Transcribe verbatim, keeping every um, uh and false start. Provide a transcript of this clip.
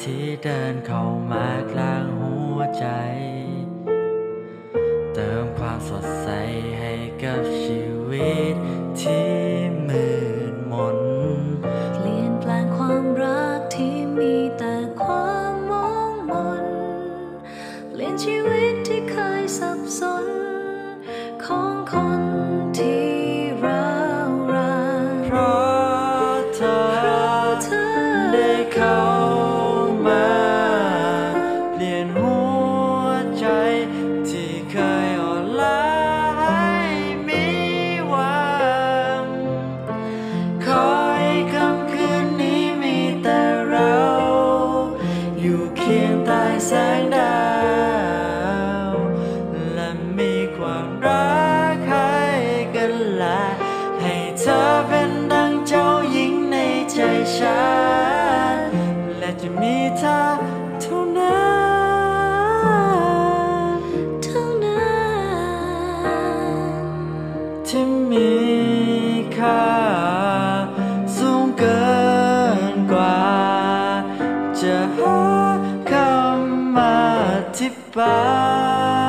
ที่เดินเข้ามากลางหัวใจเติมความสดใสให้กับชีวิตที่มืดมนเปลี่ยนแปลงความรักที่มีแต่ความมองมนเปลี่ยนชีวิตที่เคยสับสนของคนที่ร้าวรานเพราะเธอได้เข้ามาเปลี่ยนหัวใจที่เคยอ่อนล้าให้มีหวังขอให้ค่ำคืนนี้มีแต่เราอยู่เคียงใต้แสงดาวและมีความรักให้กันและให้เธอเป็นดังเจ้าหญิงในใจฉันและจะมีเธอเท่านั้นเท่านั้นที่มีค่าสูงเกินกว่าจะหาคำอธิบาย